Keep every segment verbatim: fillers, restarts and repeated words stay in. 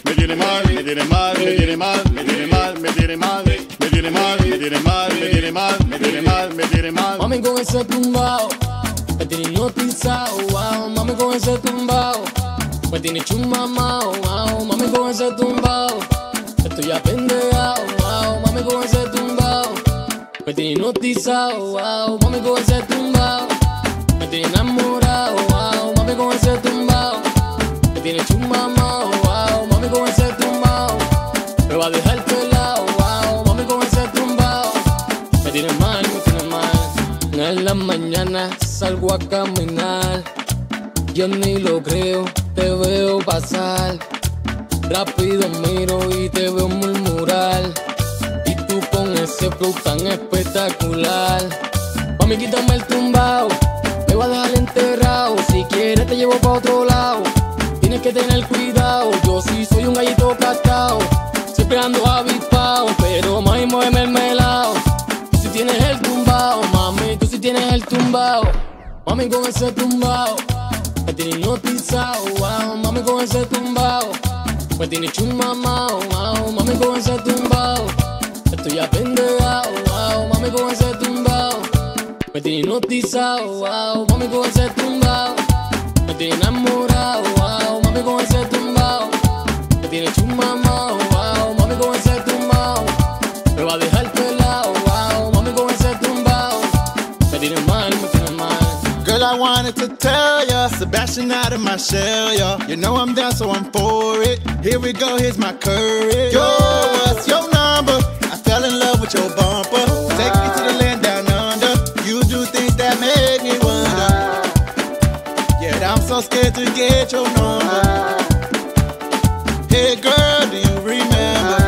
me tiene mal, me tiene mal, me tiene mal, me tiene mal, me tiene mal, me tiene mal, me tiene mal, me tiene mal, me tiene mal, me tiene mal. Mami con ese tumbao, me tiene hipnotizado, wow. Mami con ese tumbao, me tiene chumamao, wow. Mami con ese tumbao, estoy apendejado, wow. Mami con ese tumbao, me tiene hipnotizado, wow. Mami con ese tumbao, me tiene enamorado, wow. Mami con ese tumbao, me tiene chumamao, wow. Mami con ese tumbao, me va a dejar pelado, wow. Mami con ese tumbao, me tiene mal, me tiene mal. En la mañana salgo a caminar, yo ni lo creo, te veo pasar. Rápido miro y te veo murmurar, y tú con ese flow tan espectacular. Mami, quítame el tumbao, me va a dejar enterrado. Si quieres te llevo pa' otro lado, tienes que tener cuidado. Yo sí soy un gallito castao, siempre ando avispao, pero mami, muéveme el melao. Tú si tienes el tumbao, mami, tú si tienes el tumbao. Mami con ese tumbao, me tiene hipnotizado, wow. Mami con ese tumbao, me tiene chumamao, wow. Mami con ese tumbao, estoy apendejado, wow. Mami con ese tumbao, me tiene hipnotizado, wow. Mami con ese tumbao, me tiene enamorado, wow. Mami con ese tumbao, me tiene chumamao, wow. Mami con ese tumbao, me va a dejar pelado, wow. Mami con ese tumbao, me tiene mal, me tiene mal. Girl, I wanted to tell ya, Sebastian out of my shell, yo. You know I'm down, so I'm for it. Here we go, here's my courage. Yo, what's your number? I fell in love with your bumper. Take me to the land down under. You do things that make me wonder. Yeah, I'm so scared to get your number. Hey girl, do you remember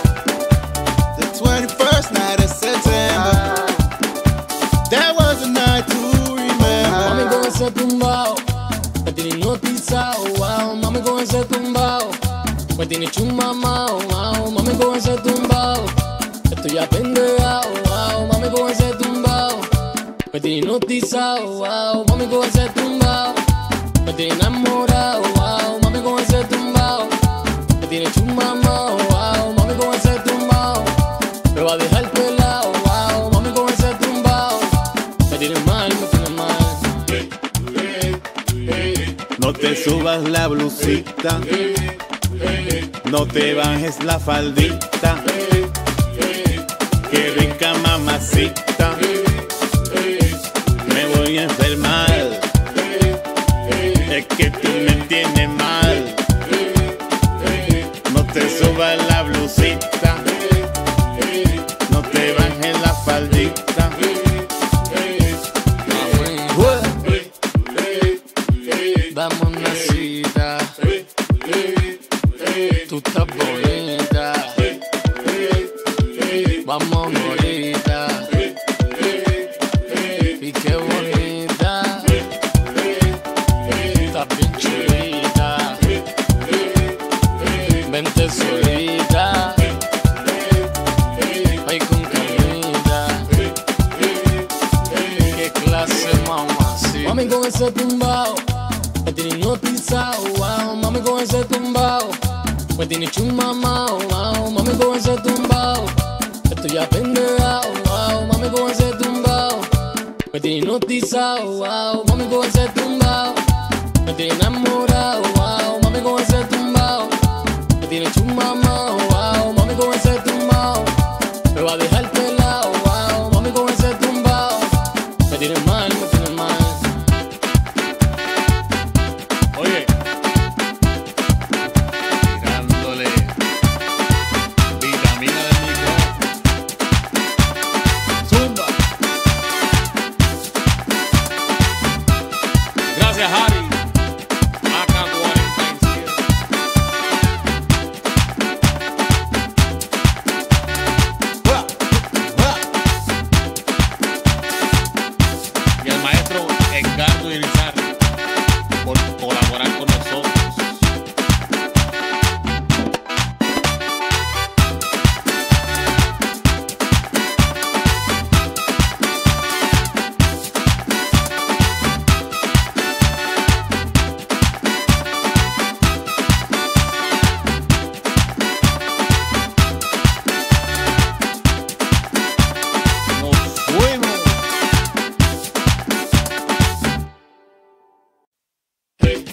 the twenty-first night of September? That was a night to Mami con ese tumbao, me tiene hipnotizado, wow. Mami con ese tumbao, me tiene chumamao, wow. Mami con ese tumbao, estoy apendejado, wow. Mami con ese tumbao, me tiene hipnotizado, wow. Mami con ese tumbao, me tiene enamorado, wow. Mami con ese tumbao, me tiene chumamao, wow. Mami con ese tumbao, me va a dejar pelado, wow. Mami con ese tumbao, me tiene mal, me tiene mal. No te subas la blusita, no te bajes la faldita. Qué rica mamacita, me voy a enfermar. Es que tú me tienes mal. No te subas la blusita, no te bajes la faldita. Dame una cita, tú estás bonita, vamos ahorita, y qué bonita, estás bien chulita, vente solita, ay con calmita, qué clase mamacita. Mami con ese tumbao, me tiene hipnotizado, wow. Mami con ese tumbao, me tiene chumamao, wow. Mami con ese tumbao, estoy apendejado, wow. Mami con ese tumbao, me tiene hipnotizado, wow. Mami con ese tumbao, me tiene enamorado, wow. Mami con ese tumbao, me tiene chumamao, wow. Mami con ese tumbao, me va a dejar pelado, wow. Mami con ese tumbao, me tiene mal, me tiene mal. Oye, tirándole vitamina de micro. Zumba. Gracias, Harry. Acá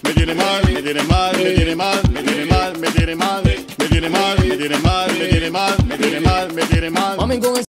me tiene mal, me tiene mal, me tiene mal, me tiene mal, me tiene mal, me tiene mal, me tiene mal, me tiene mal, me tiene mal, me tiene mal. Mami, con